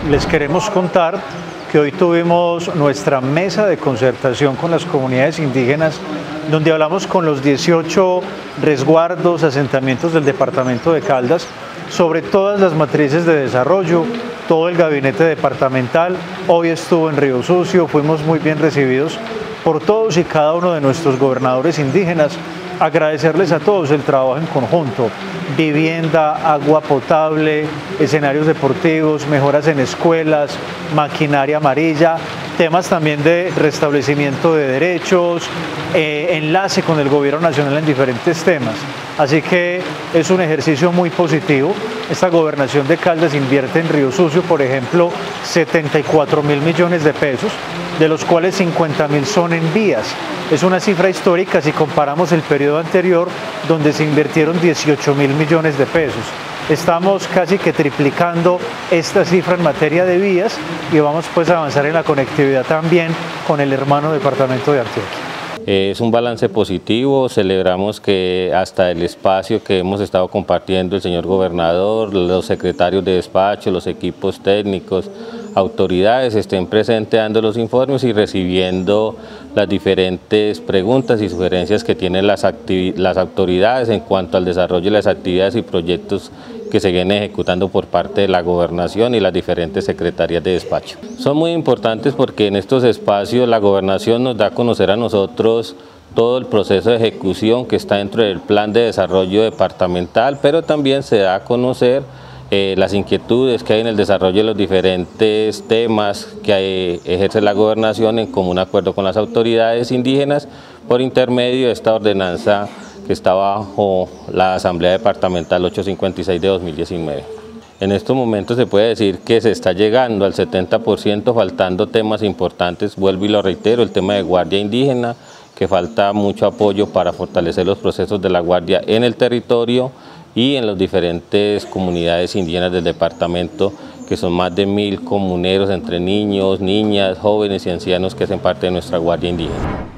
les queremos contar que hoy tuvimos nuestra mesa de concertación con las comunidades indígenas, donde hablamos con los 18 resguardos, asentamientos del departamento de Caldas, sobre todas las matrices de desarrollo, todo el gabinete departamental. Hoy estuvo en Río Sucio, fuimos muy bien recibidos por todos y cada uno de nuestros gobernadores indígenas. Agradecerles a todos el trabajo en conjunto: vivienda, agua potable, escenarios deportivos, mejoras en escuelas, maquinaria amarilla, temas también de restablecimiento de derechos, enlace con el gobierno nacional en diferentes temas. Así que es un ejercicio muy positivo. Esta gobernación de Caldas invierte en Río Sucio, por ejemplo, 74.000 millones de pesos, de los cuales 50.000 son en vías. Es una cifra histórica si comparamos el periodo anterior, donde se invirtieron 18.000 millones de pesos. Estamos casi que triplicando esta cifra en materia de vías y vamos pues a avanzar en la conectividad también con el hermano departamento de Antioquia. Es un balance positivo. Celebramos que hasta el espacio que hemos estado compartiendo el señor gobernador, los secretarios de despacho, los equipos técnicos, autoridades estén presentes dando los informes y recibiendo las diferentes preguntas y sugerencias que tienen las autoridades en cuanto al desarrollo de las actividades y proyectos que se vienen ejecutando por parte de la gobernación y las diferentes secretarías de despacho. Son muy importantes porque en estos espacios la gobernación nos da a conocer a nosotros todo el proceso de ejecución que está dentro del plan de desarrollo departamental, pero también se da a conocer las inquietudes que hay en el desarrollo de los diferentes temas que ejerce la gobernación en común acuerdo con las autoridades indígenas por intermedio de esta ordenanza que está bajo la Asamblea Departamental 856 de 2019. En estos momentos se puede decir que se está llegando al 70%, faltando temas importantes. Vuelvo y lo reitero: el tema de guardia indígena, que falta mucho apoyo para fortalecer los procesos de la guardia en el territorio y en las diferentes comunidades indígenas del departamento, que son más de 1000 comuneros entre niños, niñas, jóvenes y ancianos que hacen parte de nuestra guardia indígena.